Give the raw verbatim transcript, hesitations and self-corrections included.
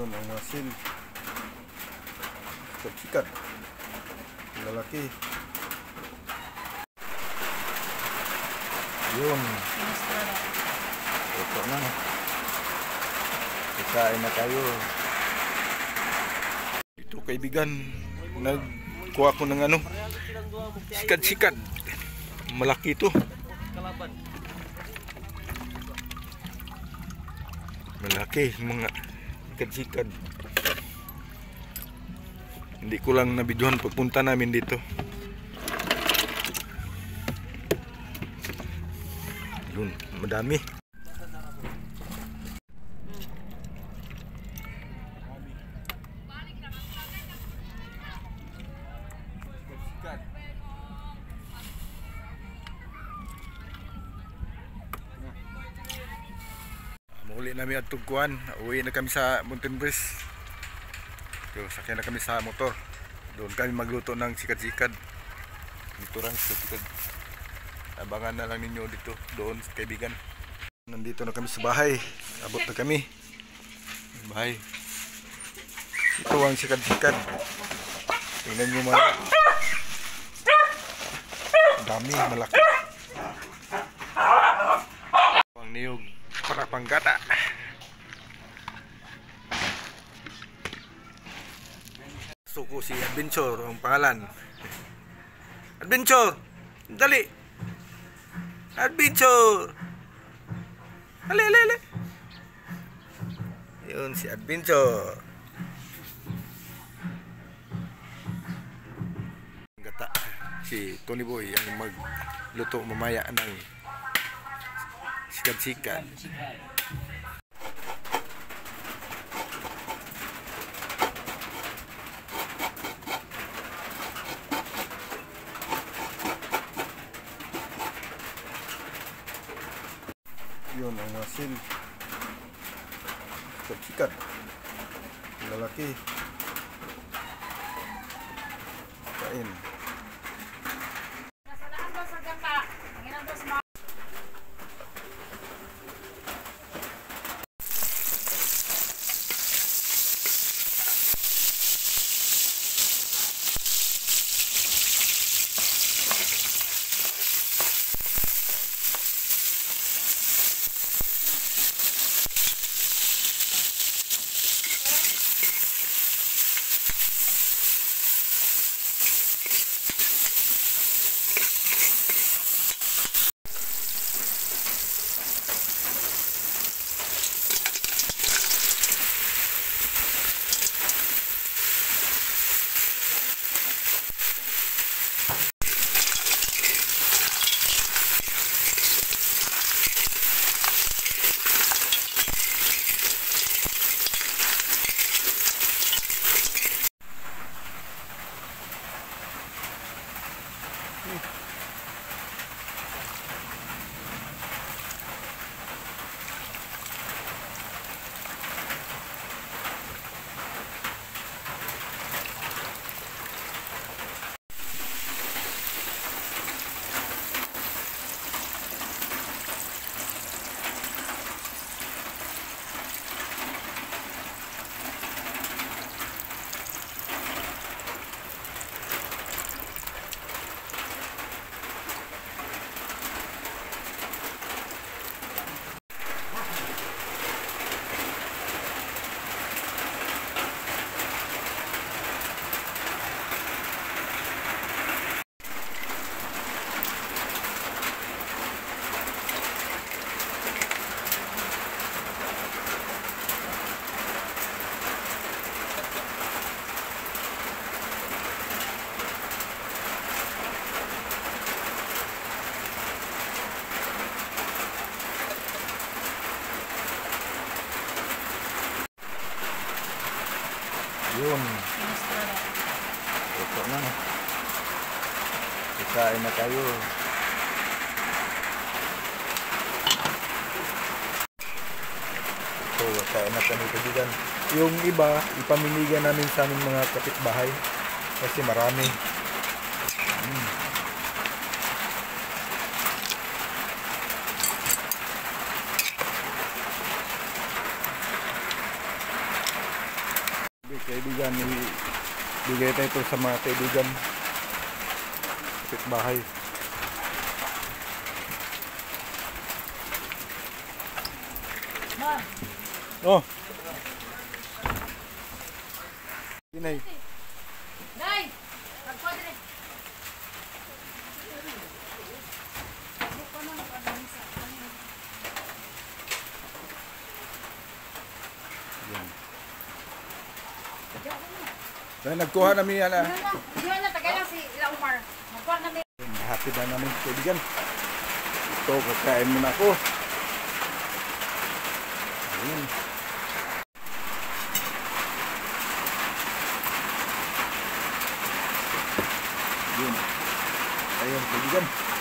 Yun ang masil. Sikat-sikat. Lalaki. Yun. Ito na. Kikain na tayo. Ito kaibigan, nagkuha ko ng ano, sikat-sikat. Malaki ito. Malaki mga sikat-sikat. Hindi ko lang nabidyohan pagpunta namin dito. Yun, madami. Muli namin at tugkuhan. Uwi na kami sa Mountain Breeze. So, sakyan na kami sa motor. Doon kami magluto ng sikat-sikat. Dito lang sikat-sikat. Abangan na lang ninyo dito. Doon kaibigan. Nandito na kami sa bahay. Abot na kami. Bahay. Ito ang sikat-sikat. Tingnan nyo mga. Dami, malaki. Ang niyog. Para panggata. Suko si Adventure ang pangalan. Adventure! Dali! Adventure! Ali, ali, ali! Yun si Adventure. Gata. Si Tony Boy ang magluto mamaya ng sikat-sikat. Yun ang masil. Sikat-sikat. Lalaki. Kain. Yun. Ito na. Kikain na tayo. Ito, kain na kami kaibigan. Yung iba, ipamimigay namin sa aming mga kapitbahay. Kasi marami. Hmm. Kaibigan, ibigay tayo ito sa mga kaibigan. Kapitbahay. Oh. Inay. Nay, magpadre. Yan. Dahil nagkuha namin yan ah. Di ba na tagalang si La Umar? Magkuha kami. Happy na namin kaibigan. Ito, kakain muna ako. Ayun. Yun. Ayun, kaibigan.